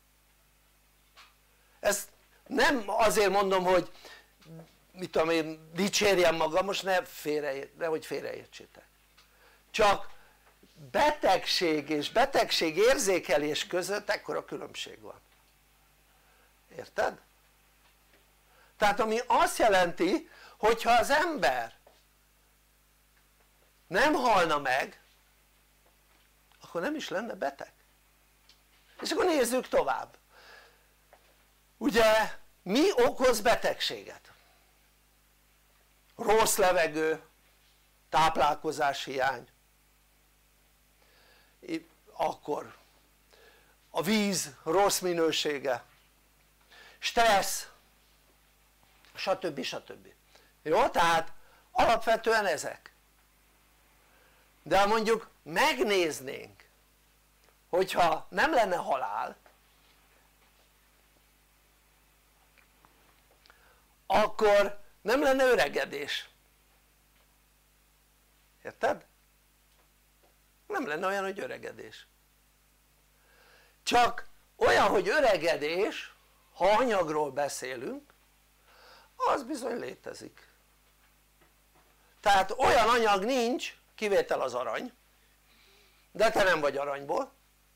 ezt nem azért mondom hogy mit tudom én dicsérjem magam, most nehogy félreértsétek, csak betegség és betegségérzékelés között ekkora különbség van, érted? tehát ami azt jelenti hogyha az ember nem halna meg akkor nem is lenne beteg. És akkor nézzük tovább, ugye mi okoz betegséget? Rossz levegő, táplálkozás hiány, akkor a víz rossz minősége, stressz, stb. Stb. Jó? Tehát alapvetően ezek. De ha mondjuk megnéznénk hogyha nem lenne halál akkor nem lenne öregedés, érted? nem lenne olyan hogy öregedés, csak olyan hogy öregedés ha anyagról beszélünk az bizony létezik, tehát olyan anyag nincs, kivétel az arany, de te nem vagy aranyból,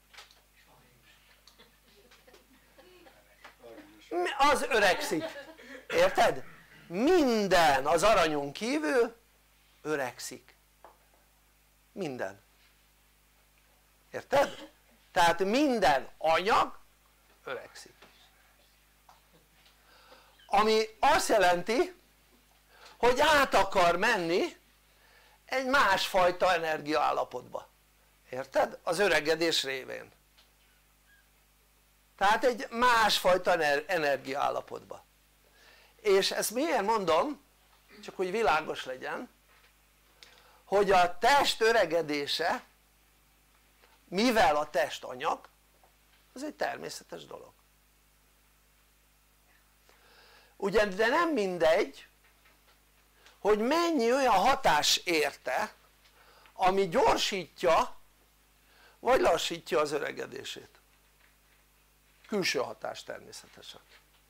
az öregszik, érted? minden az aranyon kívül öregszik, minden, érted? tehát minden anyag öregszik, ami azt jelenti hogy át akar menni egy másfajta energiaállapotba, érted? az öregedés révén, tehát egy másfajta energiaállapotba. És ezt miért mondom? csak hogy világos legyen hogy a test öregedése mivel a test anyag az egy természetes dolog, ugye de nem mindegy hogy mennyi olyan hatás érte ami gyorsítja vagy lassítja az öregedését, külső hatás természetesen,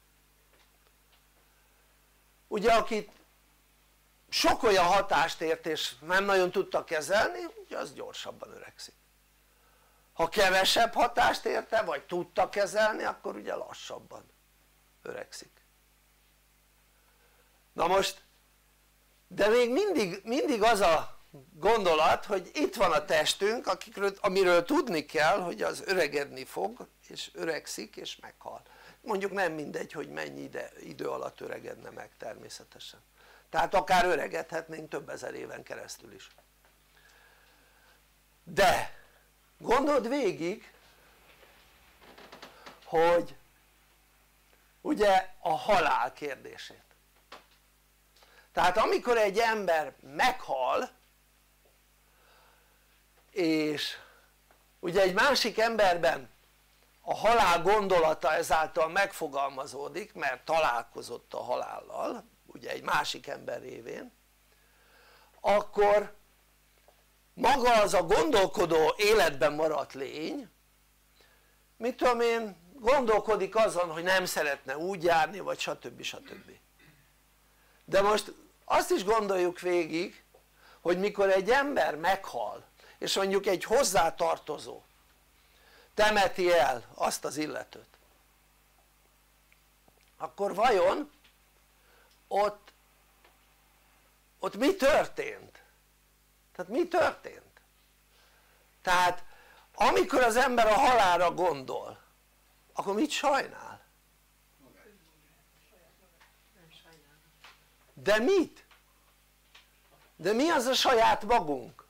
ugye akit sok olyan hatást ért és nem nagyon tudta kezelni ugye az gyorsabban öregszik, ha kevesebb hatást érte vagy tudta kezelni akkor ugye lassabban öregszik. na most de még mindig az a gondolat hogy itt van a testünk amiről tudni kell hogy az öregedni fog és öregszik és meghal, mondjuk nem mindegy hogy mennyi idő alatt öregedne meg természetesen, tehát akár öregedhetnénk több ezer éven keresztül is, de gondold végig hogy ugye a halál kérdését, tehát amikor egy ember meghal és ugye egy másik emberben a halál gondolata ezáltal megfogalmazódik mert találkozott a halállal ugye egy másik ember révén, akkor maga az a gondolkodó életben maradt lény mit tudom én gondolkodik azon hogy nem szeretne úgy járni vagy stb. Stb. de most azt is gondoljuk végig hogy mikor egy ember meghal és mondjuk egy hozzátartozó temeti el azt az illetőt akkor vajon ott mi történt? tehát mi történt? tehát amikor az ember a halálra gondol akkor mit sajnál? de mit? de mi az a saját magunk?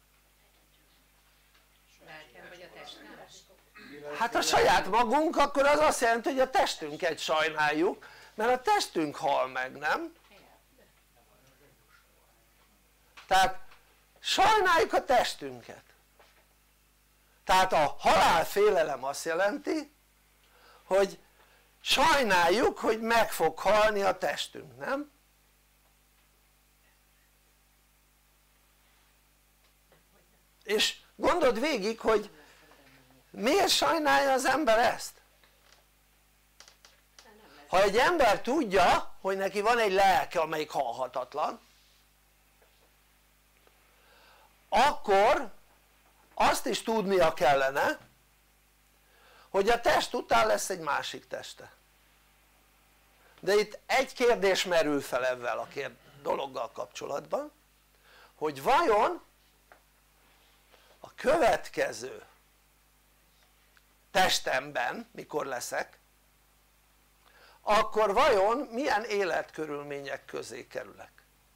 hát a saját magunk akkor az azt jelenti hogy a testünket sajnáljuk mert a testünk hal meg, nem? tehát sajnáljuk a testünket, Tehát a halálfélelem azt jelenti, hogy sajnáljuk, hogy meg fog halni a testünk, nem? És gondold végig, hogy miért sajnálja az ember ezt? Ha egy ember tudja, hogy neki van egy lelke, amelyik halhatatlan, akkor azt is tudnia kellene, hogy a test után lesz egy másik teste. De itt egy kérdés merül fel ezzel a dologgal kapcsolatban, hogy vajon a következő testemben, mikor leszek, akkor vajon milyen életkörülmények közé kerülek?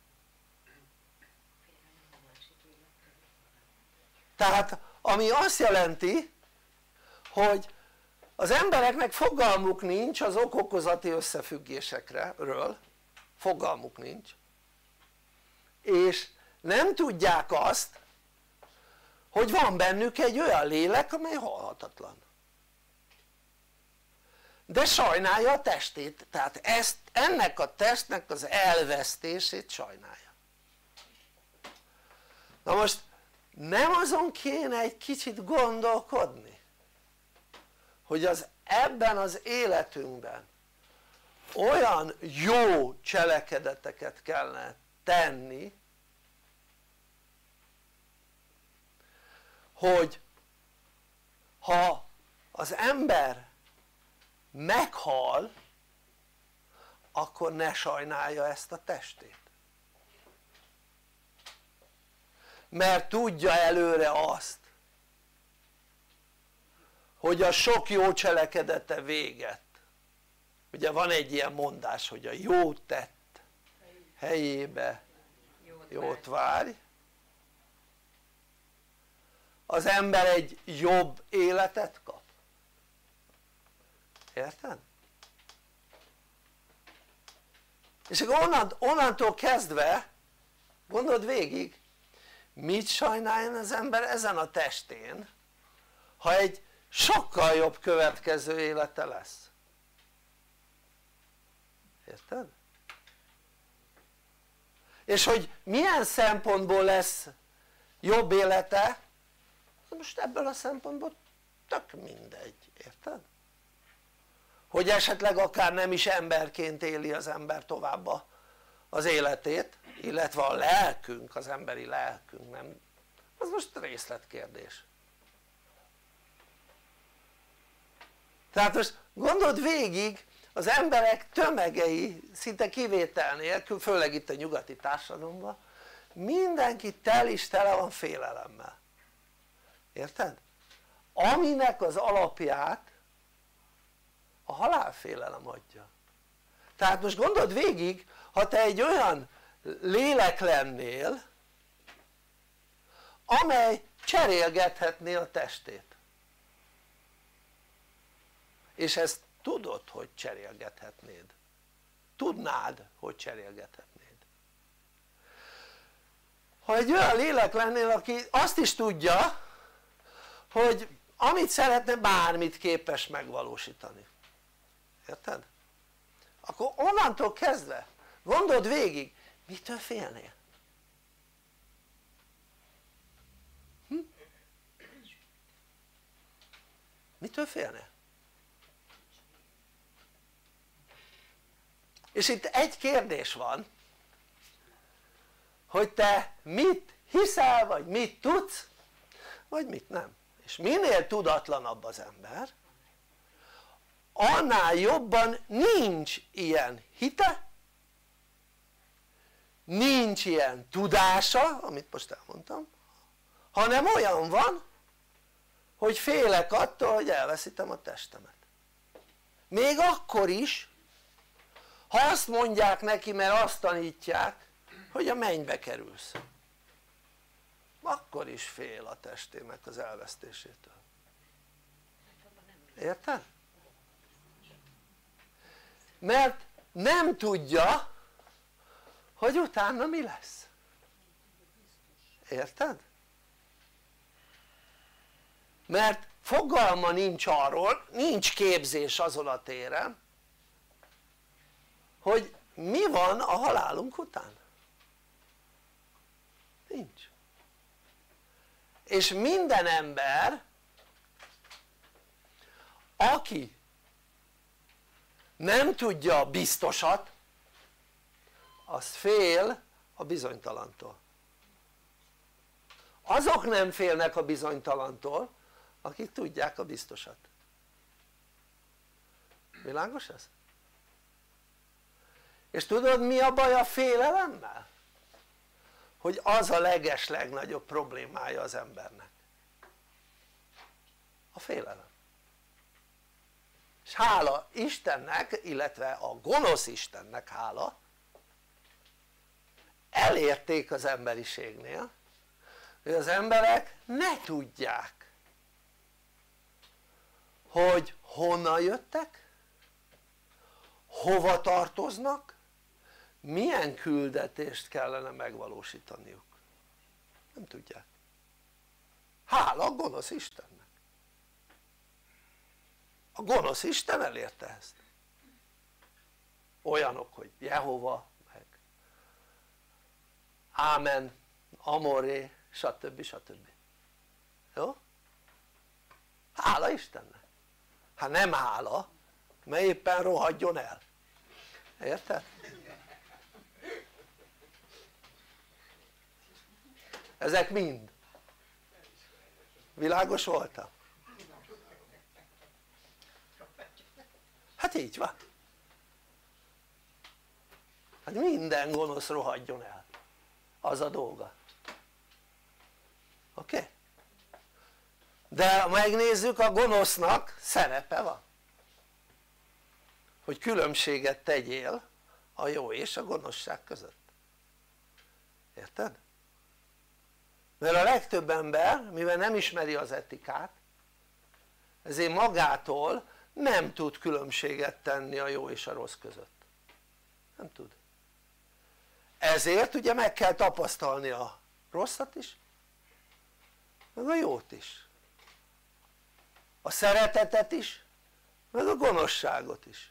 Tehát ami azt jelenti, hogy az embereknek fogalmuk nincs az ok-okozati összefüggésekről, fogalmuk nincs, és nem tudják azt, hogy van bennük egy olyan lélek, amely halhatatlan, de sajnálja a testét, tehát ennek a testnek az elvesztését sajnálja. Na most nem azon kéne egy kicsit gondolkodni, hogy ebben az életünkben olyan jó cselekedeteket kellene tenni, hogy ha az ember meghal, akkor ne sajnálja ezt a testét, mert tudja előre azt, hogy a sok jó cselekedete véget. Ugye van egy ilyen mondás, hogy a jó tett helyébe jót várj. Az ember egy jobb életet kap. Érted? És akkor onnantól kezdve gondold végig, mit sajnáljon az ember ezen a testén, ha egy sokkal jobb következő élete lesz. Érted? És hogy milyen szempontból lesz jobb élete, most ebből a szempontból tök mindegy, érted? Hogy esetleg akár nem is emberként éli az ember tovább az életét, illetve a lelkünk, az emberi lelkünk, nem, az most részletkérdés. Tehát most gondold végig, az emberek tömegei szinte kivétel nélkül, főleg itt a nyugati társadalomban, mindenki tele van félelemmel, érted? Aminek az alapját a halálfélelem adja. Tehát most gondold végig, ha te egy olyan lélek lennél, amely cserélgethetné a testét, és ezt tudod, hogy cserélgethetnéd, tudnád, hogy cserélgethetnéd. Ha egy olyan lélek lennél, aki azt is tudja, hogy amit szeretne, bármit képes megvalósítani, érted? Akkor onnantól kezdve gondold végig, mitől félnél? Mitől félnél? És itt egy kérdés van, hogy te mit hiszel, vagy mit tudsz, vagy mit nem. És minél tudatlanabb az ember, annál jobban nincs ilyen hite, nincs ilyen tudása, amit most elmondtam, hanem olyan van, hogy félek attól, hogy elveszítem a testemet. Még akkor is, ha azt mondják neki, mert azt tanítják, hogy a mennybe kerülsz, akkor is fél a testének az elvesztésétől. Érted? Mert nem tudja, hogy utána mi lesz. Érted? mert fogalma nincs arról, nincs képzés azon a téren, hogy mi van a halálunk után. Nincs. És minden ember, aki nem tudja a biztosat, az fél a bizonytalantól. Azok nem félnek a bizonytalantól, akik tudják a biztosat. Világos ez? És tudod mi a baj a félelemmel? Hogy az a legeslegnagyobb problémája az embernek. A félelem. És hála Istennek, illetve a gonosz Istennek hála, elérték az emberiségnél, hogy az emberek ne tudják, hogy honnan jöttek, hova tartoznak, milyen küldetést kellene megvalósítaniuk. Nem tudják. Hála a gonosz Istennek. A gonosz Isten elérte ezt. Olyanok, hogy Jehova, meg Ámen, Amoré, stb. Stb. Jó? Hála Istennek. Hát nem hála, mert éppen rohadjon el. Érted? Ezek mind. Világos voltam? Hát így van. Hát minden gonosz rohadjon el. Az a dolga. Oké? Okay? De ha megnézzük, a gonosznak szerepe van. Hogy különbséget tegyél a jó és a gonoszság között. Érted? Mert a legtöbb ember, mivel nem ismeri az etikát, ezért magától nem tud különbséget tenni a jó és a rossz között. Nem tud. Ezért ugye meg kell tapasztalni a rosszat is, meg a jót is. A szeretetet is, meg a gonoszságot is.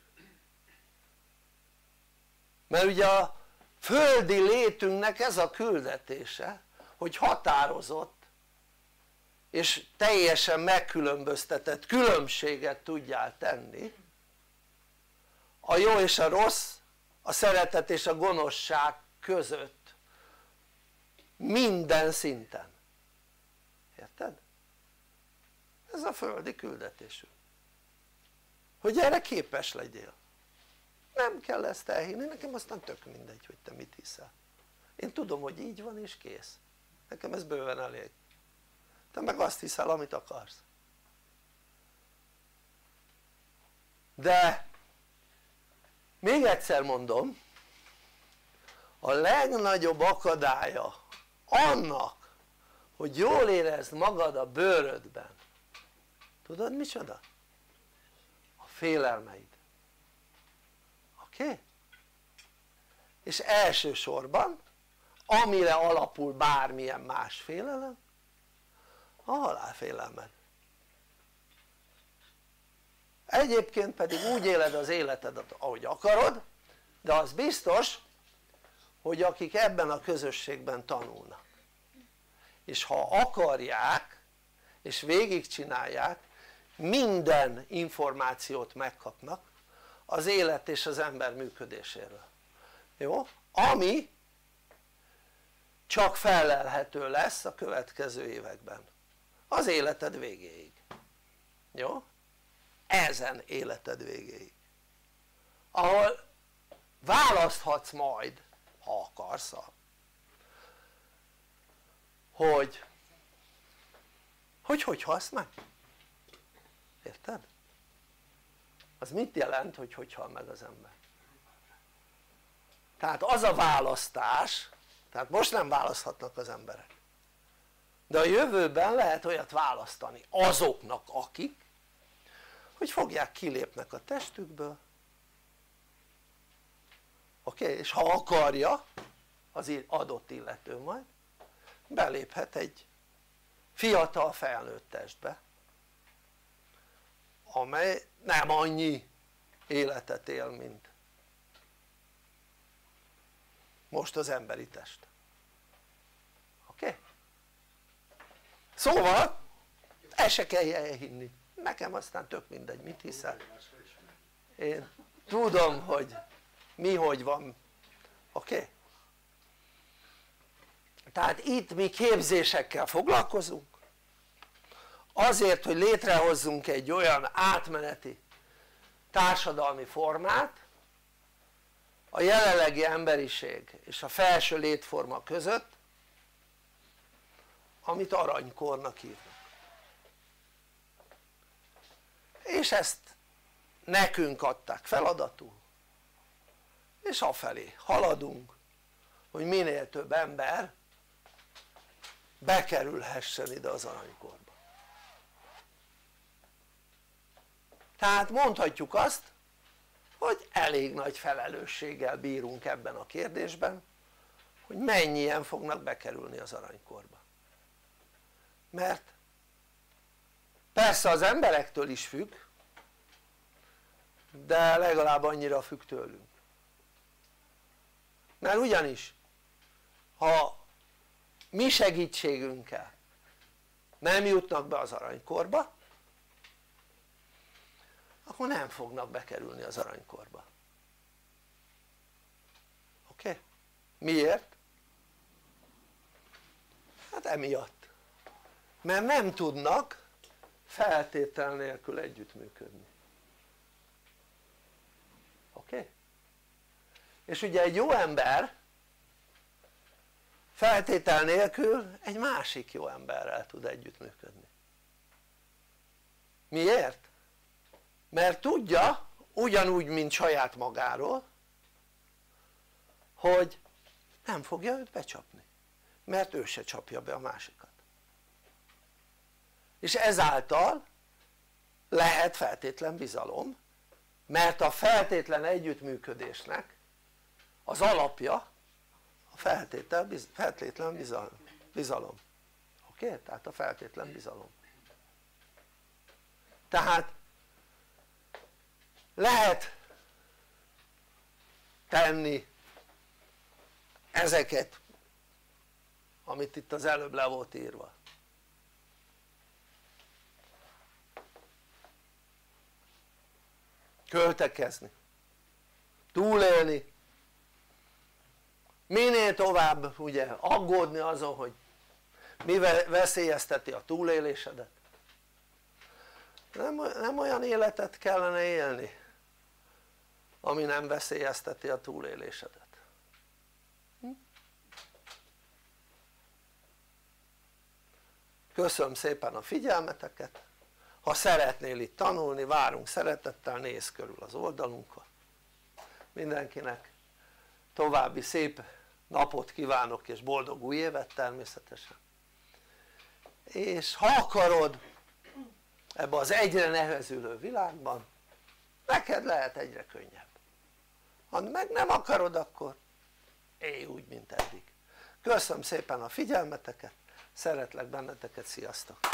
Mert ugye a földi létünknek ez a küldetése, hogy határozott és teljesen megkülönböztetett különbséget tudjál tenni a jó és a rossz, a szeretet és a gonoszság között minden szinten. Érted? Ez a földi küldetésünk, hogy erre képes legyél. Nem kell ezt elhinni, nekem aztán tök mindegy, hogy te mit hiszel. Én tudom, hogy így van és kész. Nekem ez bőven elég. Te meg azt hiszel, amit akarsz. De még egyszer mondom, a legnagyobb akadálya annak, hogy jól érezd magad a bőrödben, tudod micsoda? A félelmeid. Oké? Okay? És elsősorban amire alapul bármilyen más félelem, a halálfélelmed. Egyébként pedig úgy éled az életedet ahogy akarod, de az biztos, hogy akik ebben a közösségben tanulnak és ha akarják és végigcsinálják, minden információt megkapnak az élet és az ember működéséről. Jó? Ami csak fellelhető lesz a következő években az életed végéig. Jó? Ezen életed végéig, ahol választhatsz majd, ha akarsz, hogy halsz meg. Érted? Az mit jelent, hogy hal meg az ember? Tehát az a választás, tehát most nem választhatnak az emberek, de a jövőben lehet olyat választani azoknak, akik, hogy fogják, kilépnek a testükből, oké? És ha akarja az adott illető, majd beléphet egy fiatal felnőtt testbe, amely nem annyi életet él, mint most az emberi test. Oké? Szóval ezt se kell elhinni, nekem aztán tök mindegy mit hiszel, én tudom hogy mi hogy van. Oké? Tehát itt mi képzésekkel foglalkozunk azért hogy létrehozzunk egy olyan átmeneti társadalmi formát a jelenlegi emberiség és a felső létforma között, amit aranykornak hívnak, és ezt nekünk adták feladatul, és afelé haladunk hogy minél több ember bekerülhessen ide az aranykorba. Tehát mondhatjuk azt hogy elég nagy felelősséggel bírunk ebben a kérdésben hogy mennyien fognak bekerülni az aranykorba, mert persze az emberektől is függ, de legalább annyira függ tőlünk, mert ugyanis ha mi segítségünkkel nem jutnak be az aranykorba akkor nem fognak bekerülni az aranykorba. Oké? Miért? Hát emiatt, mert nem tudnak feltétel nélkül együttműködni. Oké? És ugye egy jó ember feltétel nélkül egy másik jó emberrel tud együttműködni. Miért? Mert tudja ugyanúgy mint saját magáról hogy nem fogja őt becsapni, mert ő se csapja be a másikat, és ezáltal lehet feltétlen bizalom, mert a feltétlen együttműködésnek az alapja a feltétlen bizalom. Oké? Tehát a feltétlen bizalom. Tehát lehet tenni ezeket amit itt az előbb le volt írva, költekezni, túlélni, minél tovább ugye aggódni azon hogy mi veszélyezteti a túlélésedet. Nem olyan életet kellene élni ami nem veszélyezteti a túlélésedet. Köszönöm szépen a figyelmeteket, ha szeretnél itt tanulni várunk szeretettel, nézz körül az oldalunkon. Mindenkinek további szép napot kívánok és boldog új évet természetesen, és ha akarod ebbe az egyre nehezülő világban neked lehet egyre könnyebb, ha meg nem akarod akkor élj úgy mint eddig. Köszönöm szépen a figyelmeteket, szeretlek benneteket, sziasztok!